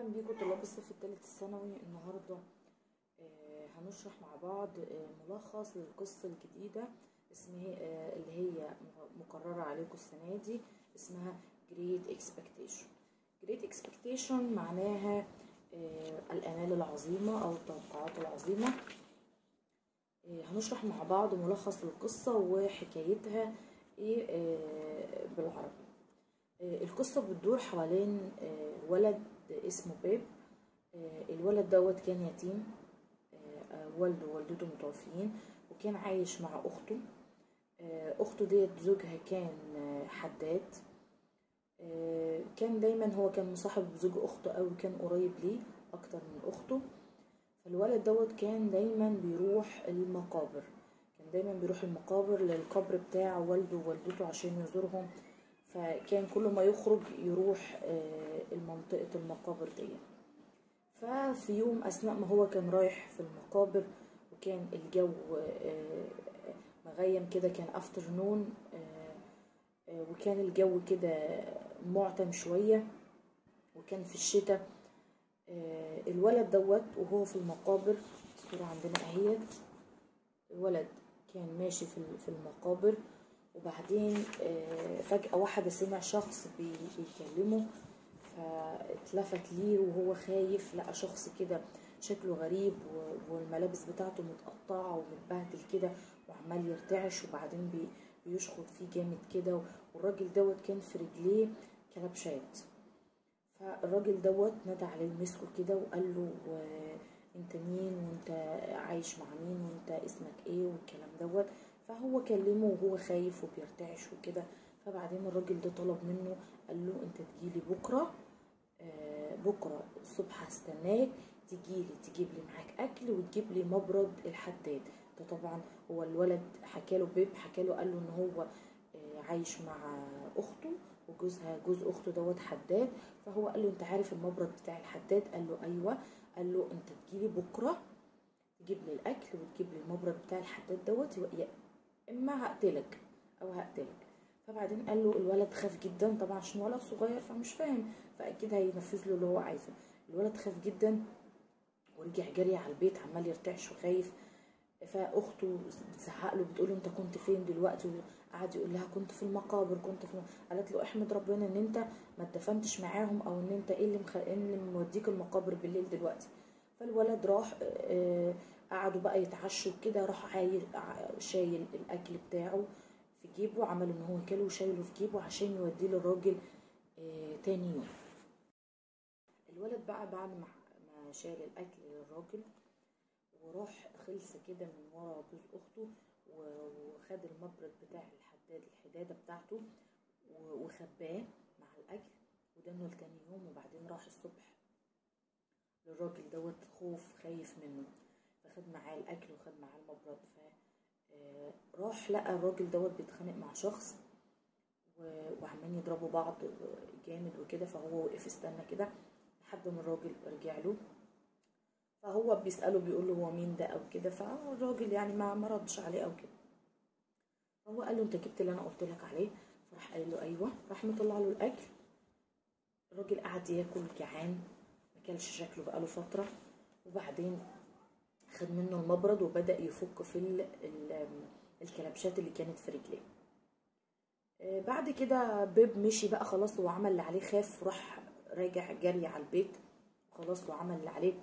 اهلا بيكم طلاب الصف الثالث الثانوي. النهارده هنشرح مع بعض ملخص للقصه الجديده اسمها اللي هي مقرره عليكم السنه دي، اسمها Great Expectation. Great Expectation معناها الآمال العظيمه او التوقعات العظيمه. هنشرح مع بعض ملخص للقصه وحكايتها بالعربي. القصة بتدور حوالين ولد اسمه بيب. الولد دوت كان يتيم، والده ووالدته متوفيين، وكان عايش مع أخته. أخته ديت زوجها كان حداد. كان دايما هو كان مصاحب بزوج أخته أو كان قريب ليه أكتر من أخته. فالولد دوت كان دايما بيروح المقابر، للقبر بتاع والده ووالدته عشان يزورهم. فكان كل ما يخرج يروح المنطقة المقابر دي. ففي يوم أثناء ما هو كان رايح في المقابر وكان الجو مغيم كده، كان افترنون، وكان الجو كده معتم شوية وكان في الشتاء. الولد دوت وهو في المقابر، الصورة عندنا اهيت، الولد كان ماشي في المقابر، وبعدين فجأة واحدة سمع شخص بيكلمه، فاتلفت ليه وهو خايف، لقى شخص كده شكله غريب والملابس بتاعته متقطعة ومتبهدل كده وعمال يرتعش، وبعدين بيشخط فيه جامد كده، والراجل دوت كان في رجليه كلبشات. فالراجل دوت نادى عليه مسكه كده وقال له انت مين وانت عايش مع مين وانت اسمك ايه والكلام دوت. فهو كلمه وهو خايف وبيرتعش وكده. فبعدين الراجل ده طلب منه، قال له انت تجيلي بكره الصبح هستناك، تجيلي تجيب لي معاك اكل وتجيب لي مبرد الحداد ده. طبعا هو الولد حكاله، بيب حكاله، قال له ان هو عايش مع اخته وجوزها جوز اخته دوت حداد. فهو قال له انت عارف المبرد بتاع الحداد؟ قال له ايوه. قال له انت تجيلي بكره تجيب لي الاكل وتجيب لي المبرد بتاع الحداد دوت، اما هقتلك او هقتلك. فبعدين قال له الولد خاف جدا طبعا عشان ولد صغير فمش فاهم، فاكيد هينفذ له اللي هو عايزه. الولد خاف جدا ورجع جري على البيت عمال يرتعش وخايف. فاخته بتزعق له بتقول له انت كنت فين دلوقتي؟ قعد يقول لها كنت في المقابر قالت له احمد ربنا ان انت ما اتدفنتش معاهم، او ان انت ايه اللي موديك المقابر بالليل دلوقتي. فالولد راح، قعدوا بقى يتعشوا كده، راح شايل الاكل بتاعه في جيبه، عمل ان هو كله وشايله في جيبه عشان يوديه للراجل تاني يوم. الولد بقى بعد ما شايل الاكل للراجل وراح خلص كده من ورا جوز اخته وخد المبرد بتاع الحداده بتاعته وخباه مع الاكل ودنه لتاني يوم. وبعدين راح الصبح للراجل دوت خايف منه، فخد معاه الاكل وخد معاه المبرد. راح لقى الراجل دوت بيتخانق مع شخص وعمالين يضربوا بعض جامد وكده. فهو وقف استنى كده لحد ما الراجل رجع له، فهو بيسأله بيقول له هو مين ده او كده. فالراجل يعني ما ردش عليه او كده. فهو قال له انت جبت اللي انا قلت لك عليه؟ فراح قال له ايوه. راح مطلع له الاكل. الراجل قعد ياكل جعان، ما كلش شكله بقاله فتره، وبعدين خد منه المبرد وبدأ يفك في الكلبشات اللي كانت في رجليه. بعد كده بيب مشي بقى خلاص، هو عمل اللي عليه، خاف راح راجع جري على البيت خلاص وعمل اللي عليه.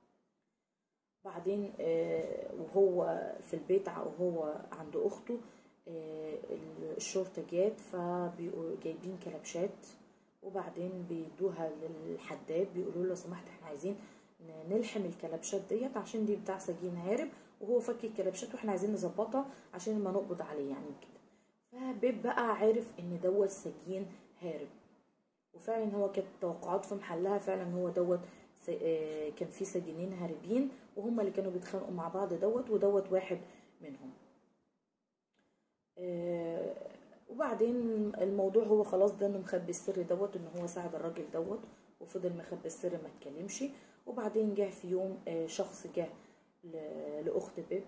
بعدين وهو في البيت وهو عند اخته، الشرطة جات فجايبين كلبشات، وبعدين بيدوها للحداد بيقولوا له لو سمحت احنا عايزين نلحم الكلبشات ديت عشان دي بتاع سجين هارب، وهو فك الكلبشات واحنا عايزين نظبطها عشان ما نقبض عليه يعني كده. فبيب بقى عارف ان دوت سجين هارب، وفعلا هو كانت توقعات في محلها، فعلا هو دوت كان في سجينين هاربين وهم اللي كانوا بيتخانقوا مع بعض ودوت واحد منهم. وبعدين الموضوع هو خلاص ده انه مخبي السر دوت، ان هو ساعد الراجل دوت وفضل مخبي السر ما اتكلمش. وبعدين جه في يوم شخص جه لاخت بيب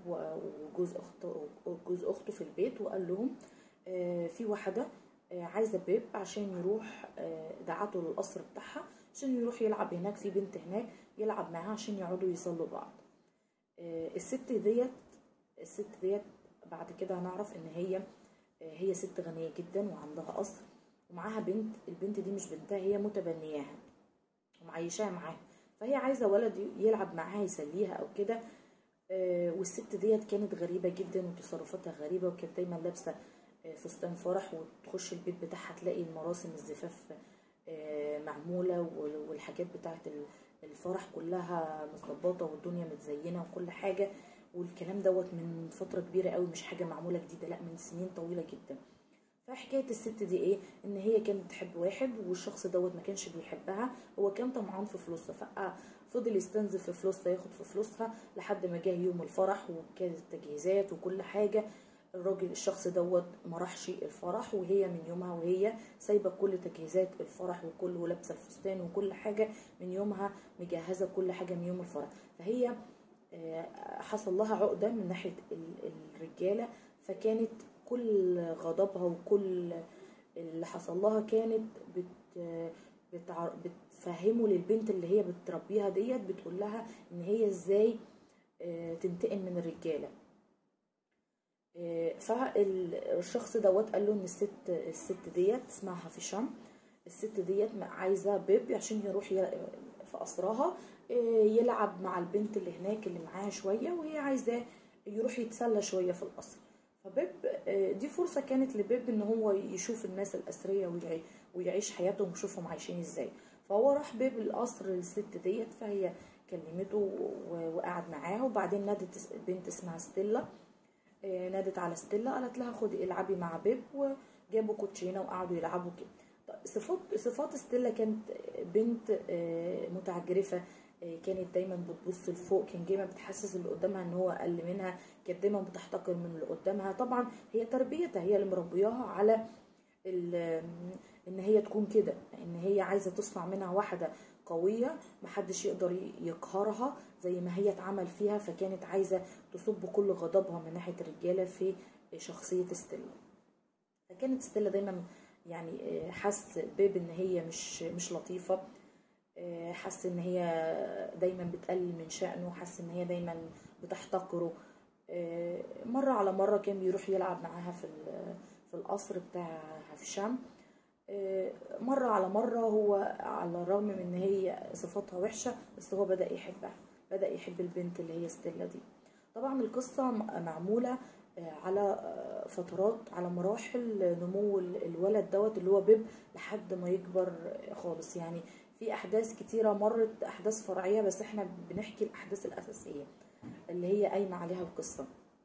وجوز اخته في البيت وقال لهم في واحده عايزه بيب عشان يروح، دعته للقصر بتاعها عشان يروح يلعب هناك، في بنت هناك يلعب معاها عشان يقعدوا يصلوا بعض. الست ديت بعد كده هنعرف ان هي ست غنية جدا وعندها قصر ومعاها بنت. البنت دي مش بنتها، هي متبنياها ومعيشاها معاها، فهي عايزة ولد يلعب معاها يسليها او كده. والست ديت كانت غريبة جدا وتصرفاتها غريبة، وكانت دايما لابسة فستان فرح، وتخش البيت بتاعها تلاقي المراسم الزفاف معمولة، والحاجات بتاعت الفرح كلها مظبطة والدنيا متزينة وكل حاجة. والكلام دوت من فترة كبيرة قوي، مش حاجة معمولة جديدة، لا من سنين طويلة جدا. فحكاية الست دي ايه؟ ان هي كانت بتحب واحد والشخص دوت ما كانش بيحبها، هو كان طمعان في فلوسها، ففضل يستنزف في فلوسها، ياخد في فلوسها لحد ما جه يوم الفرح وكانت التجهيزات وكل حاجة. الراجل الشخص دوت ما راحش الفرح، وهي من يومها وهي سايبه كل تجهيزات الفرح وكل ولابسه الفستان وكل حاجه، من يومها مجهزه كل حاجه من يوم الفرح. فهي حصل لها عقده من ناحيه الرجاله، فكانت كل غضبها وكل اللي حصل لها كانت بتفهمه للبنت اللي هي بتربيها ديت، بتقول لها ان هي ازاي تنتقم من الرجاله. فالشخص دوت قال له ان الست ديت اسمها هافشام. الست ديت عايزه بيب عشان يروح في قصرها يلعب مع البنت اللي هناك اللي معاها شويه، وهي عايزاه يروح يتسلى شويه في القصر. فبيب دي فرصه كانت لبيب ان هو يشوف الناس الاثرياء ويعيش حياتهم ويشوفهم عايشين ازاي. فهو راح بيب القصر للست ديت، فهي كلمته وقعد معاها، وبعدين نادت بنت اسمها ستيلا، نادت على ستيلا قالت لها خدي العبي مع بيب، وجابوا كوتشينه وقعدوا يلعبوا كده. صفات ستيلا كانت بنت متعجرفه، كانت دايما بتبص لفوق، كان دايما بتحسس اللي قدامها ان هو اقل منها، كانت دايما بتحتقر من اللي قدامها. طبعا هي تربيتها هي اللي مربياها على ان هي تكون كده، ان هي عايزه تصنع منها واحده قويه محدش يقدر يقهرها زي ما هي اتعمل فيها. فكانت عايزه تصب كل غضبها من ناحيه الرجاله في شخصيه ستيلا. فكانت ستيلا دايما يعني حس بيب ان هي مش لطيفه، حس ان هي دايما بتقلل من شأنه، حس ان هي دايما بتحتقره. مره على مره كان بيروح يلعب معاها في القصر بتاع هافشام. مرة على مرة هو على الرغم من ان هي صفاتها وحشة، بس هو بدأ يحبها، بدأ يحب البنت اللي هي ستيلا دي. طبعا القصة معمولة على فترات، على مراحل نمو الولد دوت اللي هو بيب لحد ما يكبر خالص. يعني في احداث كتيرة مرت، احداث فرعية، بس احنا بنحكي الاحداث الاساسية اللي هي قايمة عليها القصة.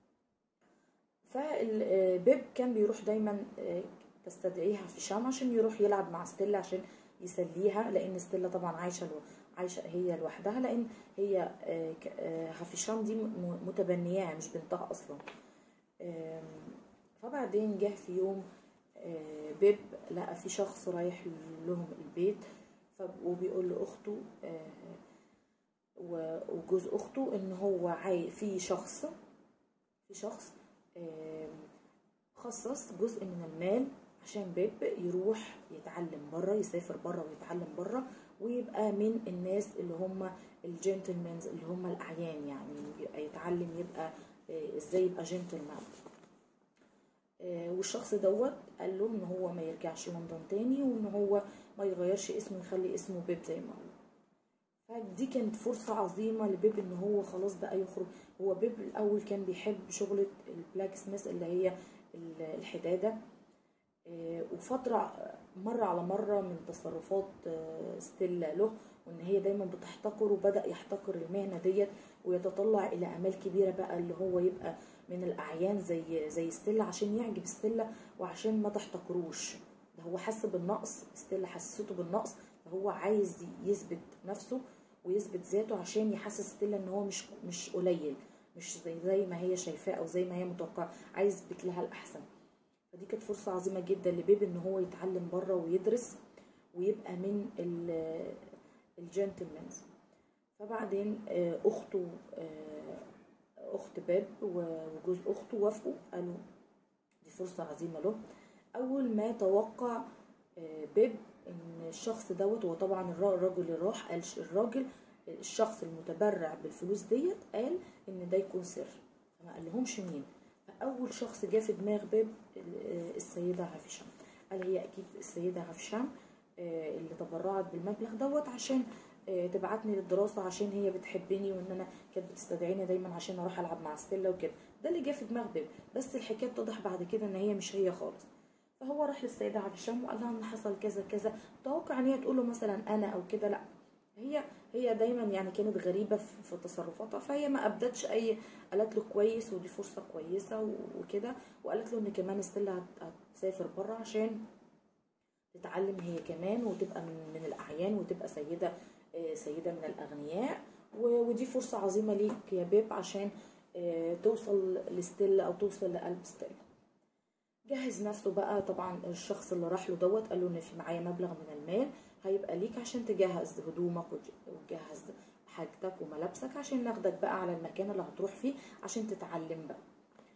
فبيب كان بيروح دايما تستدعيها في الشام عشان يروح يلعب مع ستيلا عشان يسليها، لان ستيلا طبعا عايشه هي لوحدها، لان هي هافشام دي متبنياها مش بنتها اصلا. فبعدين جه في يوم بيب لقى في شخص رايح لهم البيت، وبيقول لاخته وجوز اخته ان هو في شخص خصص جزء من المال عشان بيب يروح يتعلم بره، يسافر بره ويتعلم بره، ويبقى من الناس اللي هم الجنتلمانز اللي هم الاعيان، يعني يتعلم يبقى ازاي يبقى جنتلمان. والشخص دوت قال له ان هو ما يرجعش لندن تاني، وان هو ما يغيرش اسمه، يخلي اسمه بيب زي ما هو. فدي كانت فرصة عظيمة لبيب ان هو خلاص بقى يخرج. هو بيب الاول كان بيحب شغلة البلاك سميث اللي هي الحدادة، وفترة مرة على مرة من تصرفات ستيلا له وان هي دايما بتحتقر، وبدأ يحتقر المهنة ديت ويتطلع الى امال كبيرة بقى اللي هو يبقى من الاعيان زي ستيلا عشان يعجب ستيلا وعشان ما تحتقروش. ده هو حس بالنقص، ستيلا حسسته بالنقص، فهو عايز يثبت نفسه ويثبت ذاته عشان يحسس ستيلا ان هو مش قليل، مش زي ما هي شايفاه او زي ما هي متوقعه، عايز يثبت لها الاحسن. فدي كانت فرصه عظيمه جدا لبيب ان هو يتعلم بره ويدرس ويبقى من الجنتلمانز. فبعدين اخته اخت بيب وجوز اخته وافقوا، قالوا دي فرصه عظيمه له. اول ما توقع بيب ان الشخص دوت، هو طبعا الراجل اللي راح قال الشخص المتبرع بالفلوس ديت قال ان ده يكون سر، فما قال لهمش مين. فاول شخص جه في دماغ بيب السيده عفشام، قال هي اكيد السيده عفشام اللي تبرعت بالمبلغ دوت عشان تبعتني للدراسه، عشان هي بتحبني وان انا كانت بتستدعيني دايما عشان اروح العب مع ستيلا وكده. ده اللي جه في دماغ بيب، بس الحكايه اتضح بعد كده ان هي مش هي خالص. فهو راح للسيده عفشام وقال لها ان حصل كذا كذا، توقع ان هي تقول له مثلا انا او كده، لا، هي دايما يعني كانت غريبه في تصرفاتها، فهي ما ابدتش اي، قالت له كويس ودي فرصه كويسه وكده، وقالت له ان كمان ستيلا هتسافر بره عشان تتعلم هي كمان وتبقى من الاعيان وتبقى سيده من الاغنياء، ودي فرصه عظيمه ليك يا بيب عشان توصل لستيلا او توصل لقلب ستيلا. جهز نفسه بقى. طبعا الشخص اللي راح له دوت قال له ان في معايا مبلغ من المال هيبقى ليك عشان تجهز هدومك وتجهز حاجتك وملابسك عشان ناخدك بقى على المكان اللي هتروح فيه عشان تتعلم بقى.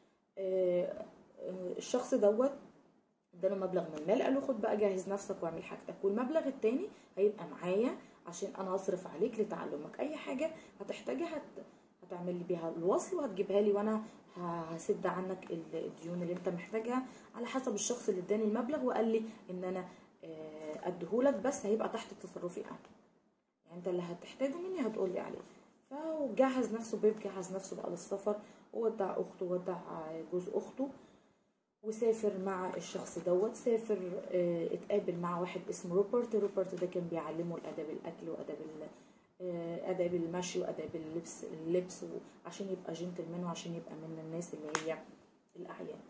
الشخص دوت اداله مبلغ من المال، قال له خد بقى جهز نفسك واعمل حاجتك، والمبلغ التاني هيبقى معايا عشان انا هصرف عليك لتعلمك، اي حاجه هتحتاجها هتعمل لي بيها الوصل وهتجيبها لي، وانا هسد عنك الديون اللي انت محتاجها على حسب الشخص اللي اداني المبلغ وقال لي ان انا اديهولك، بس هيبقى تحت تصرفي انا، يعني انت اللي هتحتاجه مني هتقول لي عليه. فجهز نفسه بيب، جهز نفسه بقى للسفر، وودع اخته وودع جوز اخته وسافر مع الشخص دوت. سافر اتقابل مع واحد اسمه روبرت ده كان بيعلمه الاداب الاكل واداب اداب المشي واداب اللبس عشان يبقى جنتلمان وعشان يبقى من الناس اللي هي الاعيان.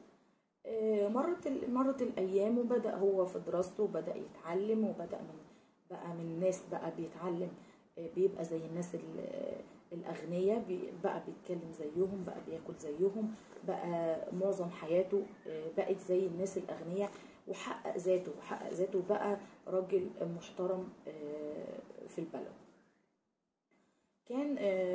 مرت الايام وبدا هو في دراسته وبدا يتعلم وبدا بقى من ناس بقى بيتعلم، بيبقى زي الناس الاغنياء، بقى بيتكلم زيهم، بقى بياكل زيهم، بقى معظم حياته بقت زي الناس الاغنياء، وحقق ذاته بقى راجل محترم في البلد. كان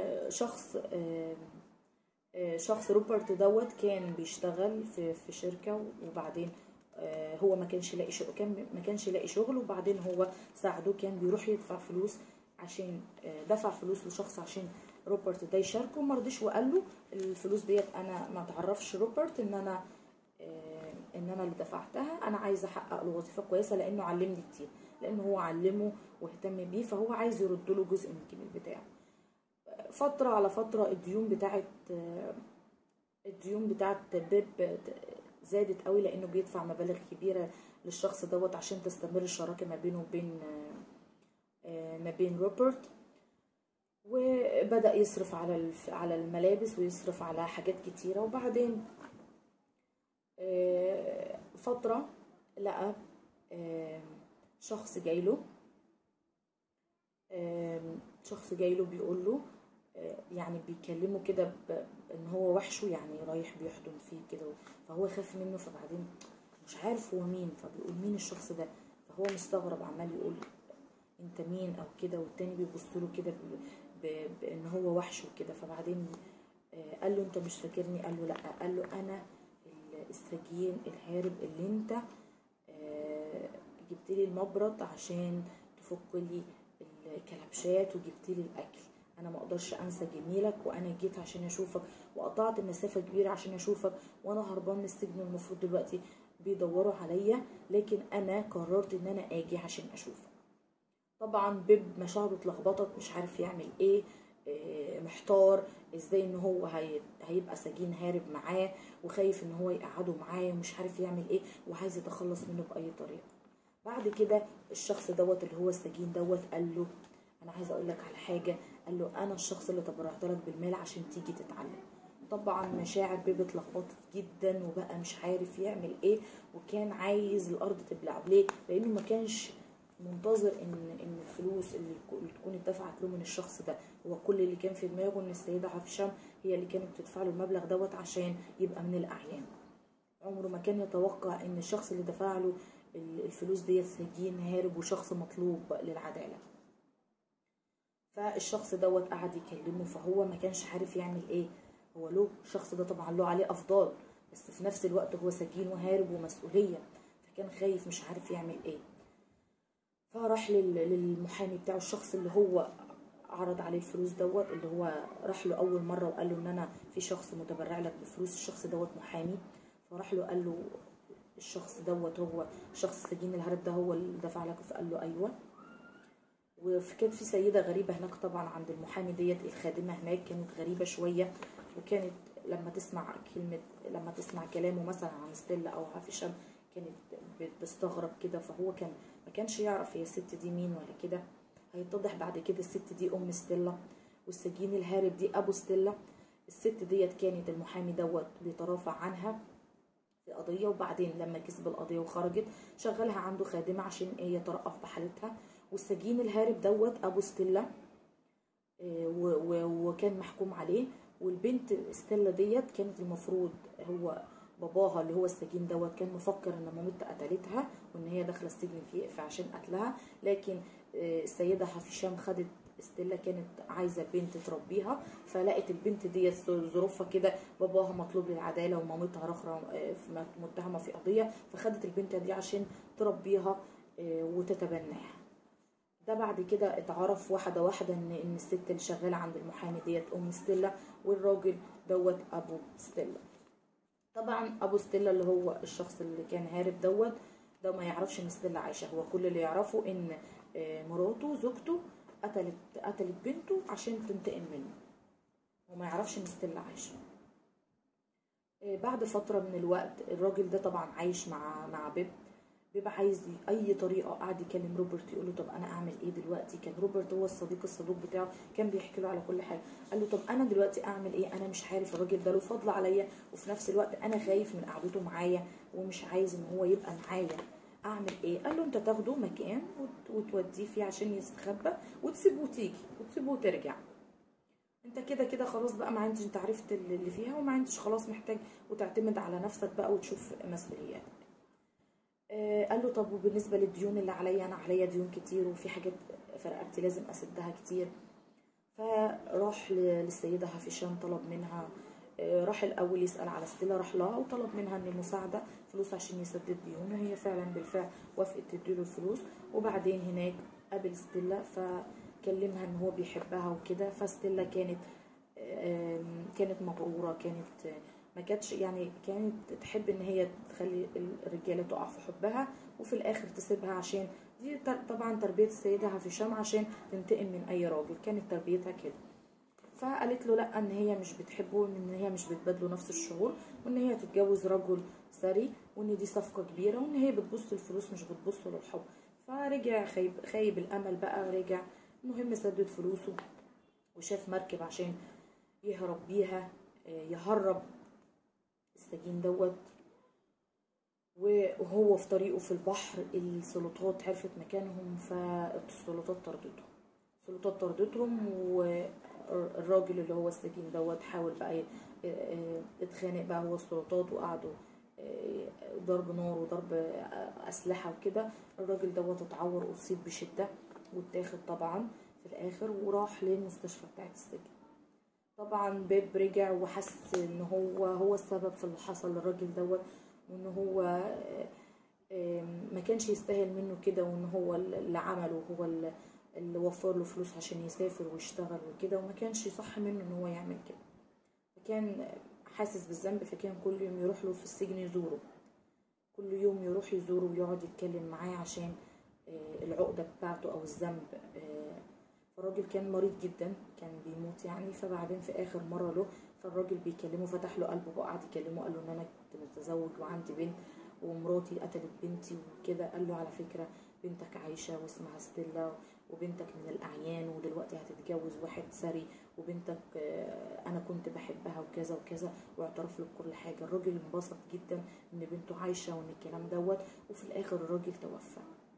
شخص روبرت دوت كان بيشتغل في شركه، وبعدين هو ما كانش لاقي شغل، وبعدين هو ساعده، كان بيروح يدفع فلوس عشان دفع فلوس لشخص عشان روبرت ده يشاركه، ما رضيش وقال له الفلوس ديت انا ما تعرفش روبرت ان انا اللي دفعتها، انا عايزه احقق له وظيفه كويسه لانه علمني كتير، لانه هو علمه واهتم بيه، فهو عايز يرد له جزء من الجميل بتاعه. فتره على فتره الديون بتاعت بيب زادت قوي، لانه بيدفع مبالغ كبيره للشخص دوت عشان تستمر الشراكه ما بينه وبين ما بين روبرت، وبدأ يصرف على الملابس ويصرف على حاجات كتيرة. وبعدين فترة لقى شخص جايله بيقول له يعني بيكلمه كده ان هو وحشه، يعني رايح بيحضن فيه كده، فهو خاف منه، فبعدين مش عارف هو مين، فبيقول مين الشخص ده، فهو مستغرب عمال يقول انت مين او كده، والتاني بيبص له كده بان هو وحش وكده. فبعدين قال له انت مش فاكرني؟ قال له لا. قال له انا السجين الهارب اللي انت جبت لي المبرد عشان تفك لي الكلبشات وجبت لي الاكل، انا ما اقدرش انسى جميلك، وانا جيت عشان اشوفك وقطعت المسافه كبيره عشان اشوفك، وانا هربان من السجن، المفروض دلوقتي بيدوروا عليا، لكن انا قررت ان انا اجي عشان اشوفك. طبعا بيب مشاعره اتلخبطت، مش عارف يعمل ايه، محتار ازاي ان هو هيبقى سجين هارب معاه، وخايف ان هو يقعده معاه، ومش عارف يعمل ايه، وعايز يتخلص منه باي طريقه. بعد كده الشخص دوت اللي هو السجين دوت قال له انا عايز اقول لك على حاجه، قال له انا الشخص اللي تبرعت لك بالمال عشان تيجي تتعلم. طبعا مشاعر بيب اتلخبطت جدا، وبقى مش عارف يعمل ايه، وكان عايز الارض تبلعه. ليه؟ لانه ما كانش منتظر ان الفلوس اللي تكون اتدفعت له من الشخص ده، هو كل اللي كان في دماغه ان السيده عفشام هي اللي كانت بتدفع له المبلغ دوت عشان يبقى من الاعيان. عمره ما كان يتوقع ان الشخص اللي دفع له الفلوس ديت سجين هارب وشخص مطلوب للعداله. فالشخص دوت قعد يكلمه، فهو ما كانش عارف يعمل ايه. هو له الشخص ده طبعا له عليه افضال، بس في نفس الوقت هو سجين وهارب ومسؤوليه، فكان خايف مش عارف يعمل ايه. فراح للمحامي بتاعه، الشخص اللي هو عرض عليه الفلوس دوت، اللي هو راح له اول مره وقال له ان انا في شخص متبرع لك بفلوس. الشخص دوت محامي، فراح له قال له الشخص دوت هو شخص السجين الهارب ده هو اللي دفع لك؟ فقال له ايوه. وكانت في سيده غريبه هناك طبعا عند المحامي ديت، الخادمه هناك كانت غريبه شويه، وكانت لما تسمع كلامه مثلا عن ستيلا او هافشام كانت بتستغرب كده. فهو ما كانش يعرف هي الست دي مين ولا كده. هيتضح بعد كده الست دي ام ستيلا، والسجين الهارب دي ابو ستيلا. الست ديت كانت المحامي دوت بيترافع عنها في قضيه، وبعدين لما كسب القضيه وخرجت شغلها عنده خادمه عشان يترأف بحالتها. والسجين الهارب دوت ابو ستيلا، وكان محكوم عليه. والبنت ستيلا ديت كانت المفروض هو باباها اللي هو السجين دوت كان مفكر ان مامتها قتلتها وان هي داخله السجن في عشان قتلها، لكن السيده هافشام خدت ستيلا، كانت عايزه بنت تربيها، فلقت البنت ديت ظروفها كده، باباها مطلوب للعداله ومامتها رخره متهمه في قضيه، فخدت البنت دي عشان تربيها وتتبناها. ده بعد كده اتعرف واحده واحده ان الست اللي شغاله عند المحامي ديت ام ستيلا، والراجل دوت ابو ستيلا. طبعا ابو ستيلا اللي هو الشخص اللي كان هارب دوت ده ما يعرفش ان ستيلا عايشه. هو كل اللي يعرفه ان مراته زوجته قتلت بنته عشان تنتقم منه، وما يعرفش ان ستيلا عايشه. بعد فتره من الوقت الراجل ده طبعا عايش مع بيبقى عايز اي طريقه. قعد يكلم روبرت يقول له طب انا اعمل ايه دلوقتي؟ كان روبرت هو الصدوق بتاعه، كان بيحكي له على كل حاجه. قال له طب انا دلوقتي اعمل ايه؟ انا مش عارف، الراجل ده له فضل عليا وفي نفس الوقت انا خايف من قعدته معايا ومش عايز ان هو يبقى معايا، اعمل ايه؟ قال له انت تاخده مكان وتوديه فيه عشان يستخبى، وتسيبه وتيجي وتسيبه وترجع. انت كده كده خلاص بقى، ما عندش، انت عرفت اللي فيها وما عندش خلاص، محتاج وتعتمد على نفسك بقى وتشوف مسؤولياتك. قال له طب وبالنسبه للديون اللي عليا؟ انا عليا ديون كتير وفي حاجات في رقبتي لازم اسدها كتير. فراح للسيده هافشام طلب منها، راح الاول يسال على ستيلا، راح لها وطلب منها ان المساعده فلوس عشان يسدد ديونه. هي فعلا بالفعل وافقت تديله الفلوس. وبعدين هناك قابل ستيلا فكلمها ان هو بيحبها وكده. فستيلا كانت مغروره، ما كانتش يعني، كانت تحب ان هي تخلي الرجاله تقع في حبها وفي الاخر تسيبها، عشان دي طبعا تربيه السيده هافشام عشان تنتقم من اي راجل، كانت تربيتها كده. فقالت له لا، ان هي مش بتحبه وان هي مش بتبادله نفس الشعور، وان هي تتجوز رجل ثري، وان دي صفقه كبيره، وان هي بتبص للفلوس مش بتبص للحب. فرجع خايب الامل بقى، رجع. المهم سدد فلوسه وشاف مركب عشان يهرب بيها، يهرب السجين دوت. وهو في طريقه في البحر السلطات عرفت مكانهم، فالسلطات طردتهم. والراجل اللي هو السجين دوت حاول بقى اتخانق بقى هو السلطات، وقعدوا ضرب نار وضرب اسلحه وكده. الراجل دوت اتعور واصيب بشده واتاخد طبعا في الاخر وراح للمستشفى بتاعت السجن. طبعا بيب رجع وحس ان هو السبب في اللي حصل للراجل دوت، وان هو ما كانش يستاهل منه كده، وان هو اللي عمله، هو اللي وفر له فلوس عشان يسافر ويشتغل وكده، وما كانش صح منه ان هو يعمل كده. فكان حاسس بالذنب، فكان كل يوم يروح له في السجن يزوره، كل يوم يروح يزوره ويقعد يتكلم معاه عشان العقدة بتاعته او الذنب. فالراجل كان مريض جدا، كان بيموت يعني. فبعدين في اخر مره له، فالراجل بيكلمه، فتح له قلبه وقعد يكلمه، قال له ان انا كنت متزوج وعندي بنت ومراتي قتلت بنتي وكده. قال له على فكره بنتك عايشه واسمها ستيلا، وبنتك من الاعيان ودلوقتي هتتجوز واحد ثري، وبنتك انا كنت بحبها وكذا وكذا، واعترف له بكل حاجه. الراجل انبسط جدا ان بنته عايشه وان الكلام دوت. وفي الاخر الراجل توفى.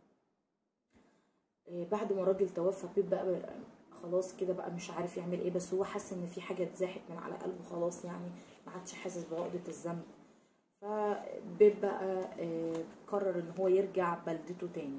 بعد ما الراجل توفى بيب بقى خلاص كده بقى مش عارف يعمل ايه، بس هو حس ان في حاجه اتزاحت من على قلبه خلاص، يعني ما عادش حاسس بعقده الذنب. فبيب بقى قرر ان هو يرجع بلدته تاني.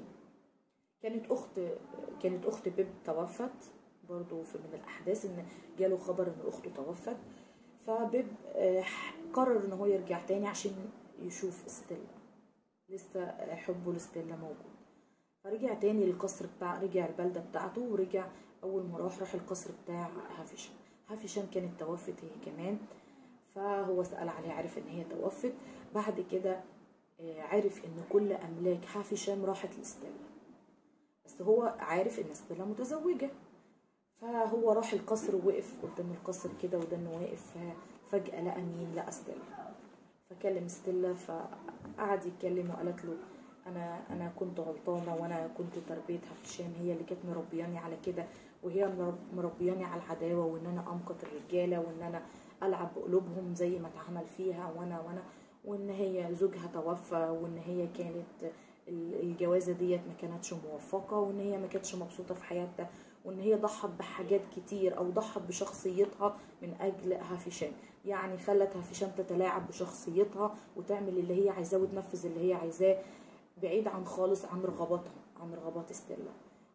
كانت اخت بيب توفت برضو من الاحداث، ان جاله خبر ان اخته توفت. فبيب قرر ان هو يرجع تاني عشان يشوف ستيلا، لسه حبه لستيلا موجود. فرجع تاني للقصر بتاع، رجع البلدة بتاعته، ورجع أول ما راح القصر بتاع هافشام. هافشام كانت توفت هي كمان، فهو سأل عليها، عرف ان هي توفت. بعد كده عرف ان كل املاك هافشام راحت لستيلا، بس هو عارف ان ستيلا متزوجة. فهو راح القصر ووقف قدام القصر كده ودنه واقف، فجأة لقى مين؟ لقى ستيلا. فكلم ستيلا، فقعد يتكلم وقالت له انا كنت غلطانه، وانا كنت تربيه هافشام هي اللي كانت مربياني على كده، وهي مربياني على العداوه، وان انا امقت الرجاله، وان انا العب بقلوبهم زي ما اتعمل فيها، وان هي زوجها توفى، وان هي كانت الجوازه ديت ما كانتش موفقه، وان هي ما كانتش مبسوطه في حياتها، وان هي ضحت بحاجات كتير او ضحت بشخصيتها من اجل هافشام. يعني خلت هافشام تتلاعب بشخصيتها وتعمل اللي هي عايزاه وتنفذ اللي هي عايزاه، بعيد عن خالص عن رغباتها، عن رغبات ستيلا.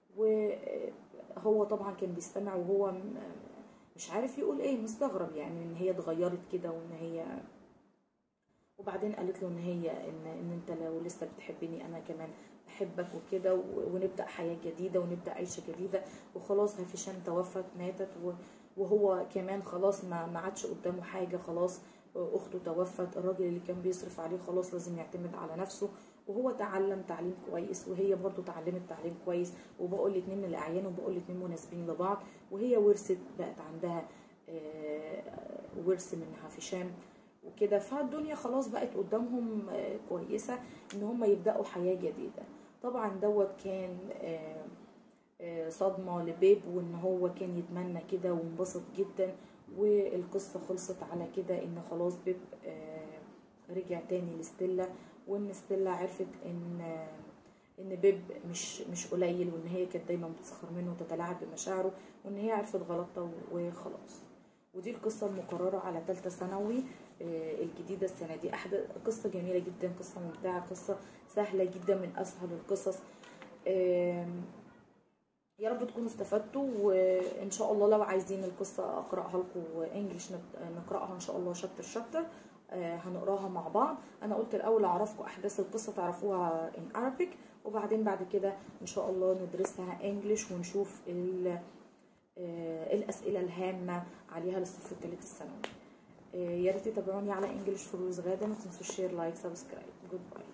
وهو طبعا كان بيستمع وهو مش عارف يقول ايه، مستغرب يعني ان هي اتغيرت كده، وان هي. وبعدين قالت له ان هي ان انت لو لسه بتحبني انا كمان بحبك وكده، ونبدا حياه جديده ونبدا عيشه جديده. وخلاص هافشام توفت، ماتت، وهو كمان خلاص ما عادش قدامه حاجه، خلاص اخته توفت، الراجل اللي كان بيصرف عليه خلاص لازم يعتمد على نفسه. وهو تعلم تعليم كويس، وهي برضو تعلمت تعليم كويس، وبقوا الاتنين من الاعيان، وبقوا الاتنين مناسبين لبعض. وهي ورثت، بقت عندها ورث من هافشام وكده. فالدنيا خلاص بقت قدامهم كويسة ان هم يبدأوا حياة جديدة. طبعا دوت كان صدمة لبيب، وان هو كان يتمنى كده وانبسط جدا. والقصة خلصت على كده ان خلاص بيب رجع تاني لستيلا، وان ستيلا عرفت ان بيب مش قليل، وان هي كانت دايما بتسخر منه وتتلاعب بمشاعره، وان هي عرفت غلطها وخلاص. ودي القصة المقررة على ثالثة ثانوي الجديدة السنة دي. قصة جميلة جدا، قصة ممتعة، قصة سهلة جدا، من أسهل القصص. يا رب تكونوا استفدتوا، وإن شاء الله لو عايزين القصة أقرأها لكم إنجليش نقرأها إن شاء الله شابتر شابتر، هنقراها مع بعض. أنا قلت الأول أعرفكم أحداث القصة تعرفوها in Arabic، وبعدين بعد كده إن شاء الله ندرسها إنجليش ونشوف الأسئلة الهامة عليها للصف الثالث الثانوي. يا ريت تتابعوني على انجلش فروز غاده، ما تنسوش شير لايك سبسكرايب. جود باي.